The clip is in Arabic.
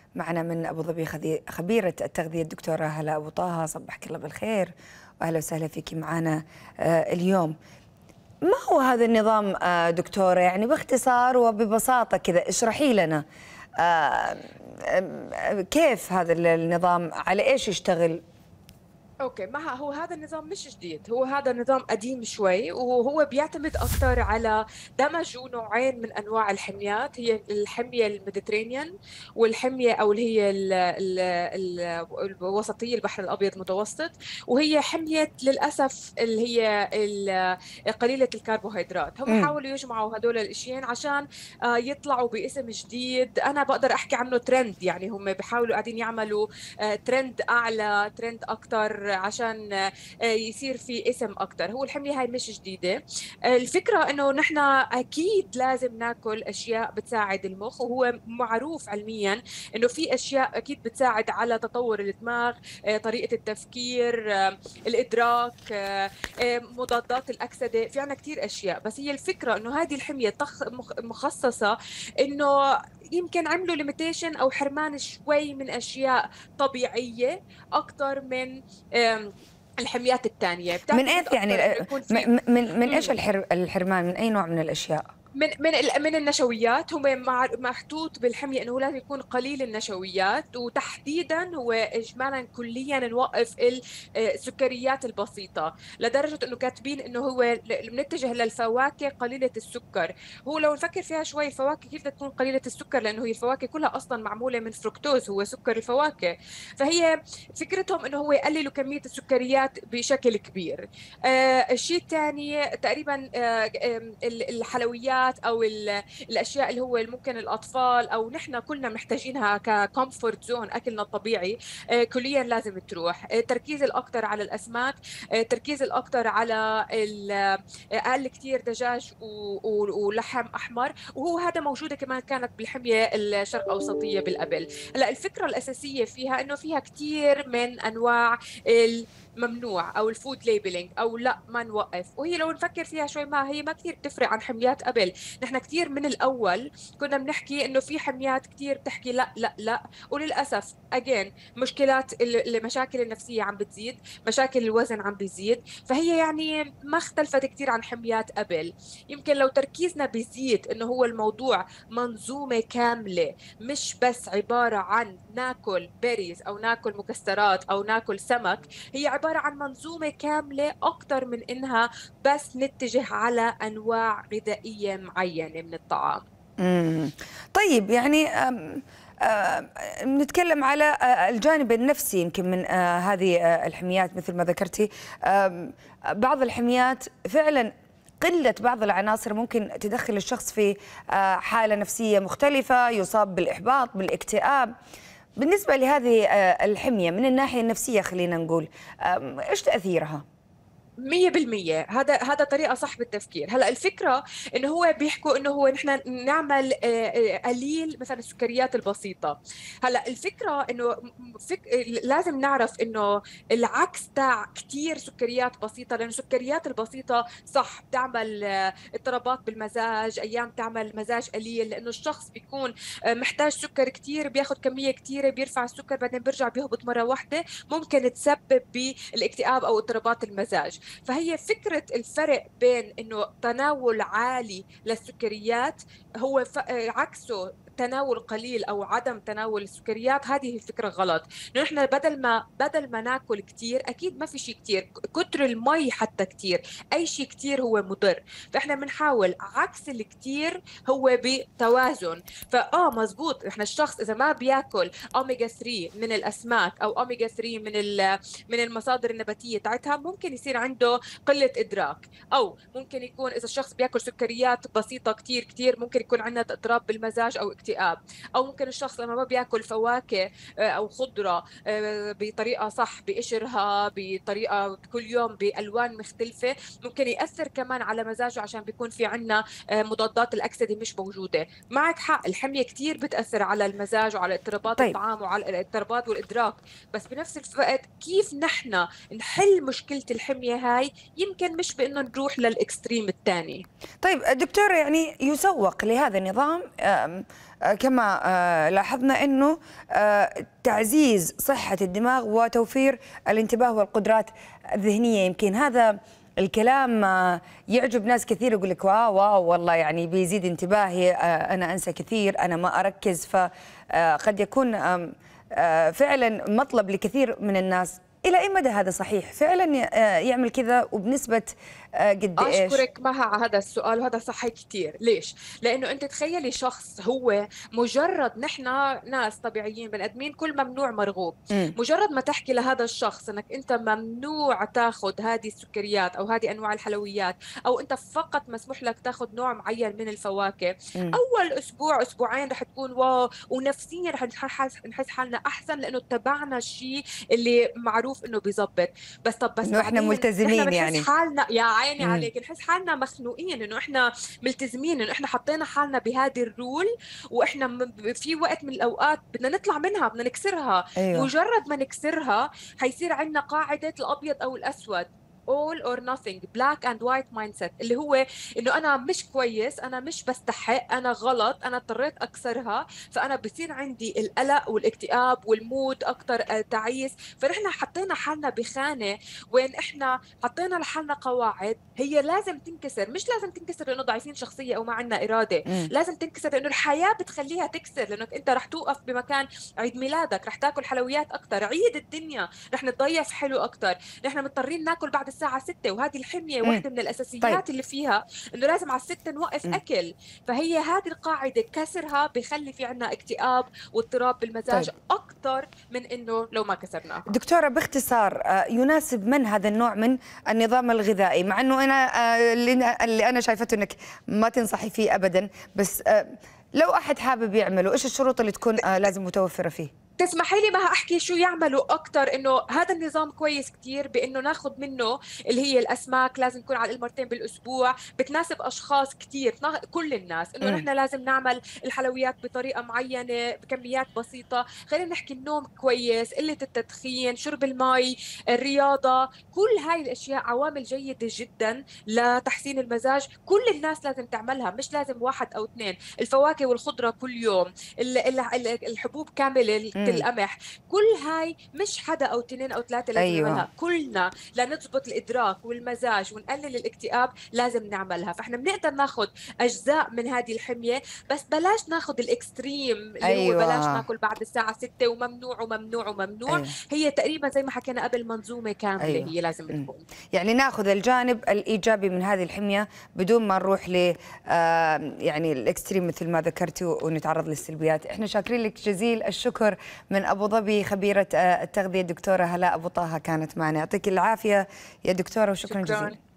معنا من أبو ظبي خبيرة التغذية الدكتورة هلا أبو طه. صبحك الله بالخير وأهلا وسهلا فيك معنا اليوم. ما هو هذا النظام دكتورة؟ يعني باختصار وببساطة كذا اشرحي لنا كيف هذا النظام، على إيش يشتغل؟ اوكي، ما هو هذا النظام مش جديد، هو هذا نظام قديم شوي، وهو بيعتمد اكثر على دمجوا نوعين من انواع الحميات. هي الحميه الميديترينيان والحميه او اللي هي الوسطيه، البحر الابيض المتوسط. وهي حميه للاسف اللي هي قليله الكربوهيدرات. هم امم حاولوا يجمعوا هدول الاشيين عشان يطلعوا باسم جديد. انا بقدر احكي عنه ترند، يعني هم بيحاولوا قاعدين يعملوا ترند اعلى، ترند اكثر، عشان يصير في اسم اكثر. هو الحمية هاي مش جديدة. الفكرة انه نحن اكيد لازم ناكل اشياء بتساعد المخ، وهو معروف علميا انه في اشياء اكيد بتساعد على تطور الدماغ، طريقة التفكير، الادراك، مضادات الاكسدة. في عنا كثير اشياء، بس هي الفكرة انه هذه الحمية مخصصة انه يمكن عملوا ليميتيشن او حرمان شوي من اشياء طبيعية اكثر من الحميات الثانية. من بتعتمد إيش يعني اكثر انه يكون في من إيش الحرمان؟ من أي نوع من الأشياء؟ من النشويات. هو محطوط بالحمية انه هو لازم يكون قليل النشويات، وتحديدا هو اجمالا كليا نوقف السكريات البسيطة، لدرجة انه كاتبين انه هو بنتجه للفواكه قليلة السكر. هو لو نفكر فيها شوي، الفواكه كيف بدها تكون قليلة السكر؟ لانه هي الفواكه كلها اصلا معمولة من فركتوز، هو سكر الفواكه. فهي فكرتهم انه هو يقللوا كمية السكريات بشكل كبير. الشيء الثاني تقريبا الحلويات او الاشياء اللي هو ممكن الاطفال او نحن كلنا محتاجينها ككومفورت زون، اكلنا الطبيعي كليا لازم تروح. التركيز الاكثر على الاسماك، التركيز الاكثر على اقل كثير دجاج ولحم احمر. وهو هذا موجوده كمان كانت بالحميه الشرق اوسطيه بالقبل. هلا الفكره الاساسيه فيها انه فيها كثير من انواع ممنوع او الفود ليبلينج، او لا ما نوقف. وهي لو نفكر فيها شوي، ما هي ما كثير بتفرق عن حميات قبل. نحن كثير من الاول كنا بنحكي انه في حميات كثير بتحكي لا لا لا، وللاسف اجين مشكلات المشاكل النفسيه عم بتزيد، مشاكل الوزن عم بيزيد. فهي يعني ما اختلفت كثير عن حميات قبل. يمكن لو تركيزنا بيزيد انه هو الموضوع منظومه كامله، مش بس عباره عن ناكل بيريز او ناكل مكسرات او ناكل سمك. هي عبارة عن منظومة كاملة أكثر من إنها بس نتجه على أنواع غذائية معينة من الطعام. مم. طيب يعني نتكلم على الجانب النفسي يمكن من هذه الحميات مثل ما ذكرتي. بعض الحميات فعلا قلة بعض العناصر ممكن تدخل الشخص في حالة نفسية مختلفة، يصاب بالإحباط بالاكتئاب. بالنسبة لهذه الحمية من الناحية النفسية خلينا نقول إيش تأثيرها؟ 100%. هذا طريقة صح بالتفكير. هلا الفكرة انه هو بيحكوا انه هو نحن نعمل قليل مثلا السكريات البسيطة. هلا الفكرة انه لازم نعرف انه العكس تاع كثير سكريات بسيطة، لانه السكريات البسيطة صح بتعمل اضطرابات بالمزاج، ايام تعمل مزاج قليل، لانه الشخص بيكون محتاج سكر كثير، بياخذ كمية كثيرة، بيرفع السكر بعدين بيرجع بيهبط مرة واحدة، ممكن تسبب بالاكتئاب او اضطرابات المزاج. فهي فكرة الفرق بين انه تناول عالي للسكريات هو عكسه تناول قليل او عدم تناول السكريات. هذه الفكره غلط. انه نحن بدل ما ناكل كثير، اكيد ما في شيء كثير، كتر المي حتى كثير، اي شيء كثير هو مضر. فاحنا بنحاول عكس الكثير، هو بتوازن. مزبوط، احنا الشخص اذا ما بياكل اوميجا 3 من الاسماك او اوميجا 3 من المصادر النباتيه تاعتها، ممكن يصير عنده قله ادراك. او ممكن يكون اذا الشخص بياكل سكريات بسيطه كثير كثير، ممكن يكون عندنا اضطراب بالمزاج او اكتئاب. او ممكن الشخص لما ما بياكل فواكه او خضره بطريقه صح، بقشرها بطريقه كل يوم بالوان مختلفه، ممكن ياثر كمان على مزاجه، عشان بيكون في عندنا مضادات الاكسده مش موجوده. معك حق، الحميه كثير بتاثر على المزاج وعلى اضطرابات طيب الطعام وعلى الاضطرابات والادراك. بس بنفس الوقت كيف نحن نحل مشكله الحميه هاي؟ يمكن مش بانه نروح للاكستريم الثاني. طيب دكتور، يعني يسوق لهذا النظام كما لاحظنا أنه تعزيز صحة الدماغ وتوفير الانتباه والقدرات الذهنية. يمكن هذا الكلام يعجب ناس كثير، يقول لك واو واو والله يعني بيزيد انتباهي، أنا أنسى كثير، أنا ما أركز. فقد يكون فعلا مطلب لكثير من الناس. إلى أي مدى هذا صحيح؟ فعلا يعمل كذا وبنسبة قد إيش؟ أشكرك مها على هذا السؤال، وهذا صحيح كثير. ليش؟ لأنه أنت تخيلي شخص هو مجرد، نحن ناس طبيعيين بني آدمين كل ممنوع مرغوب. مجرد ما تحكي لهذا الشخص أنك أنت ممنوع تاخذ هذه السكريات أو هذه أنواع الحلويات، أو أنت فقط مسموح لك تاخذ نوع معين من الفواكه، أول أسبوع أسبوعين رح تكون واو، ونفسيا رح نحس حالنا أحسن لأنه اتبعنا الشيء اللي معروف إنه بيزبط. بس إنه إحنا ملتزمين، يعني حالنا يا عيني عليك نحس حالنا مخنوقين انه احنا ملتزمين، انه احنا حطينا حالنا بهذه الرول، واحنا في وقت من الاوقات بدنا نطلع منها، بدنا نكسرها. أيوة. مجرد ما نكسرها حيصير عندنا قاعدة الابيض او الاسود، all or nothing، black and white mindset، اللي هو انه انا مش كويس، انا مش بستحق، انا غلط، انا اضطريت اكسرها، فانا بصير عندي القلق والاكتئاب والمود اكثر تعيس. فنحن حطينا حالنا بخانه وين احنا حطينا لحالنا قواعد هي لازم تنكسر. مش لازم تنكسر لانه ضعيفين شخصيه او ما عندنا اراده، لازم تنكسر لانه الحياه بتخليها تكسر، لانك انت رح توقف بمكان عيد ميلادك، رح تاكل حلويات اكثر، عيد الدنيا رح نتضيف حلو اكثر، نحن مضطرين ناكل بعد الساعة 6، وهذه الحمية واحدة من الأساسيات. طيب. اللي فيها إنه لازم على 6 نوقف أكل. فهي هذه القاعدة كسرها بيخلي في عنا اكتئاب واضطراب بالمزاج. طيب. أكثر من إنه لو ما كسرناها. دكتورة باختصار، يناسب من هذا النوع من النظام الغذائي؟ مع إنه أنا اللي أنا شايفته إنك ما تنصحي فيه أبدا، بس لو أحد حابب يعمله، إيش الشروط اللي تكون لازم متوفرة فيه؟ تسمحي لي ما احكي شو يعملوا اكثر. انه هذا النظام كويس كثير بانه ناخذ منه اللي هي الاسماك، لازم تكون على مرتين بالاسبوع، بتناسب اشخاص كثير، كل الناس. انه نحن لازم نعمل الحلويات بطريقه معينه بكميات بسيطه. خلينا نحكي النوم كويس، قله التدخين، شرب المي، الرياضه، كل هاي الاشياء عوامل جيده جدا لتحسين المزاج. كل الناس لازم تعملها، مش لازم واحد او اثنين. الفواكه والخضره كل يوم، الحبوب كامله، القمح، كل هاي مش حدا او اثنين او ثلاثه لازم نعملها. كلنا لنضبط الادراك والمزاج ونقلل الاكتئاب لازم نعملها. فاحنا بنقدر ناخذ اجزاء من هذه الحميه، بس بلاش ناخذ الاكستريم اللي هو بلاش ناكل بعد الساعه 6 وممنوع وممنوع وممنوع. هي تقريبا زي ما حكينا قبل منظومه كامله. هي لازم تكون يعني ناخذ الجانب الايجابي من هذه الحميه بدون ما نروح ل يعني الاكستريم مثل ما ذكرتي ونتعرض للسلبيات. احنا شاكرين لك جزيل الشكر. من أبو ظبي خبيرة التغذية الدكتورة هلاء أبو طه كانت معنا. يعطيك العافية يا دكتورة، وشكرا جزيلا.